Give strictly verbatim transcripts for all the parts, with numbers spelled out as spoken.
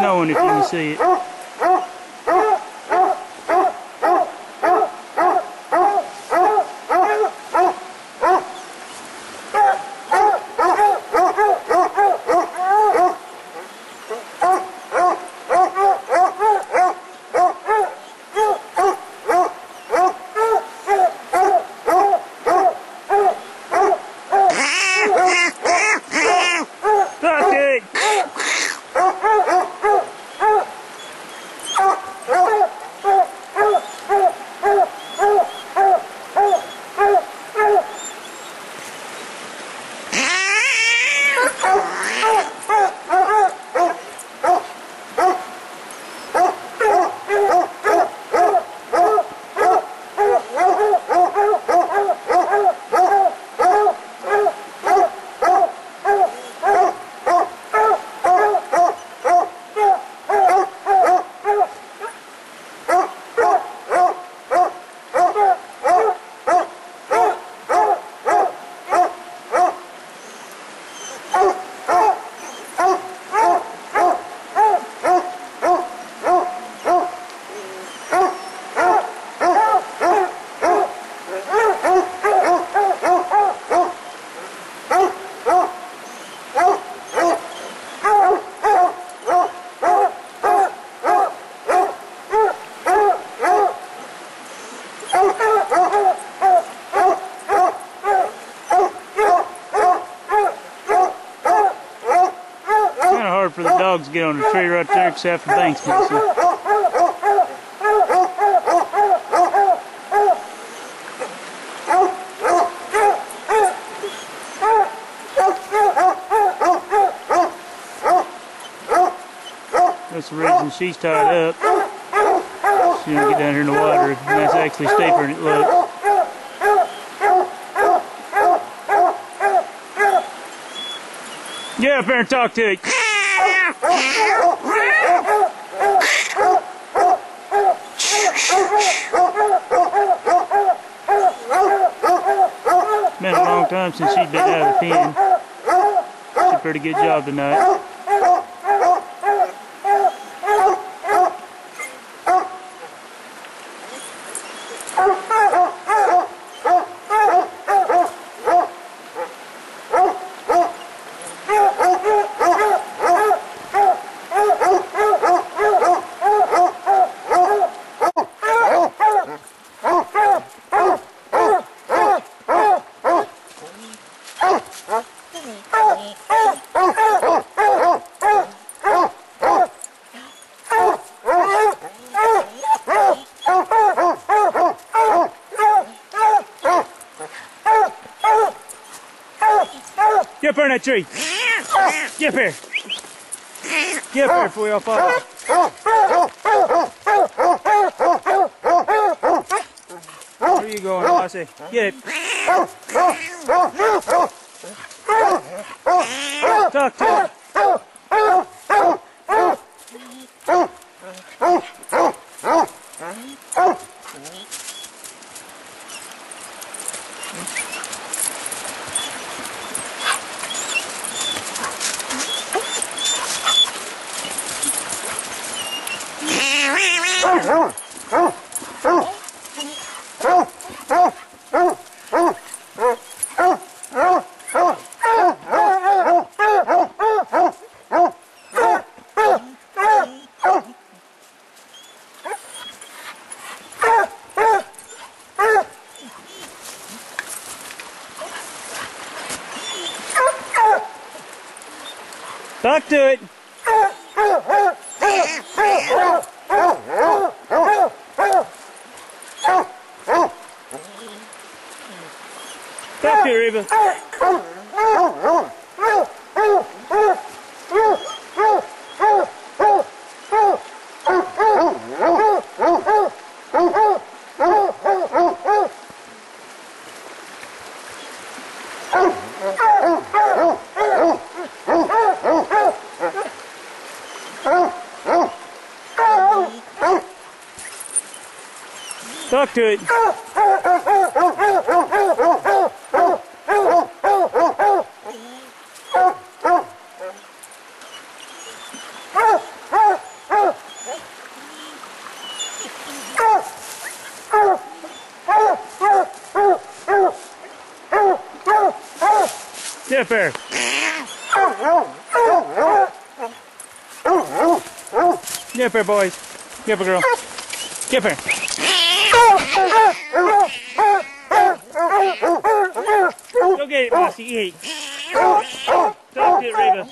snowing if you can see it. For the dogs to get on the tree right there, except for Banks Mossie. That's the reason she's tied up. She don't get down here in the water, and that's actually steeper than it looks. Get up there and talk to it. Been a long time since she's been out of the pen. She did a pretty good job tonight. Get up there in that tree. Get up here. Get up here before we all fall off. Where are you going, Mossie? Get it. Talk to it. Talk to it. Talk to it, Reba. Talk to it. Get up there. Get up there, boys. Get up, girl. Get up there. Go get it, Mossie. Eat. Don't get Reba.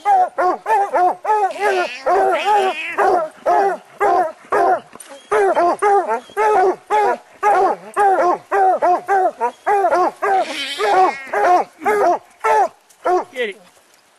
Get it.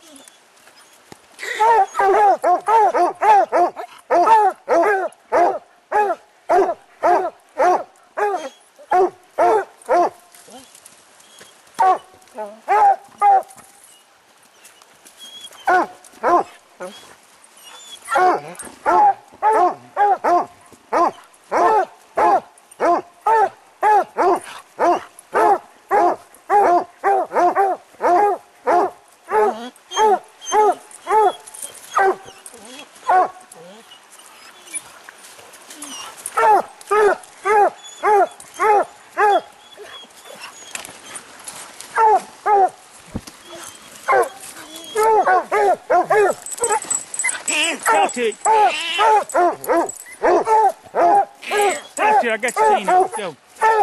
Talk to it. Talk to it. I got your chain. Let's go.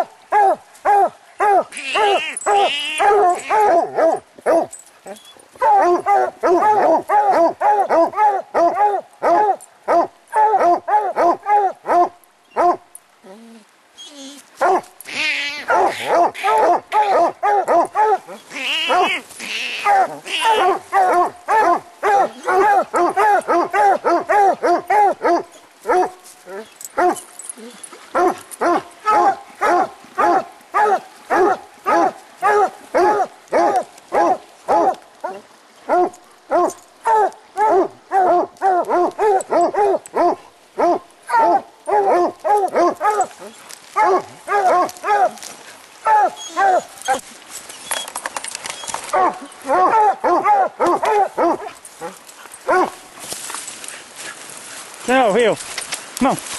No, heel. Come on.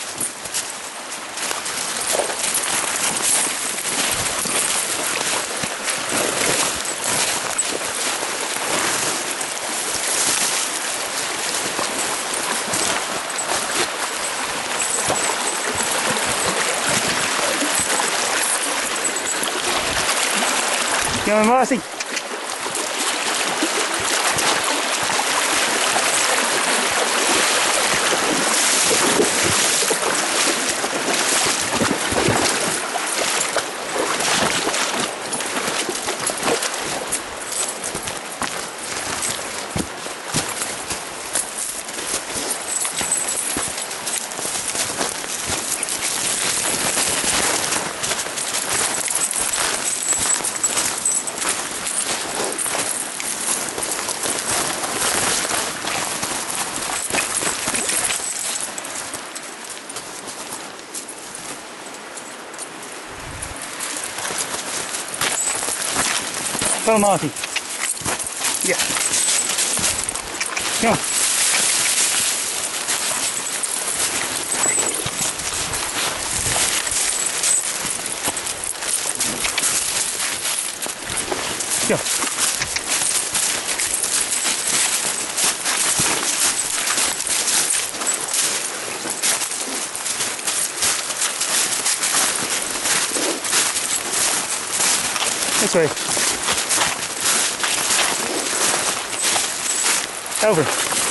Come on, Mossie. Come on, Mossie. Yeah. Come on. Go. This way. Over.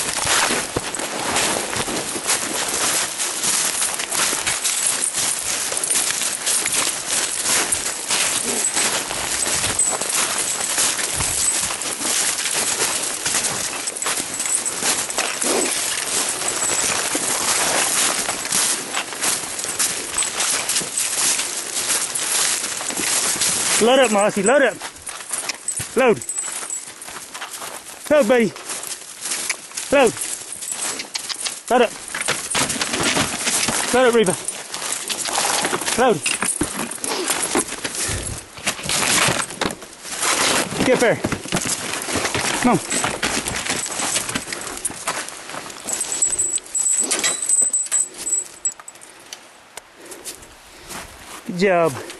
Load up, Mossie. Load up. Load. Load, buddy. Load. Load up. Load up, Reba. Load. Get there. Come on. Good job.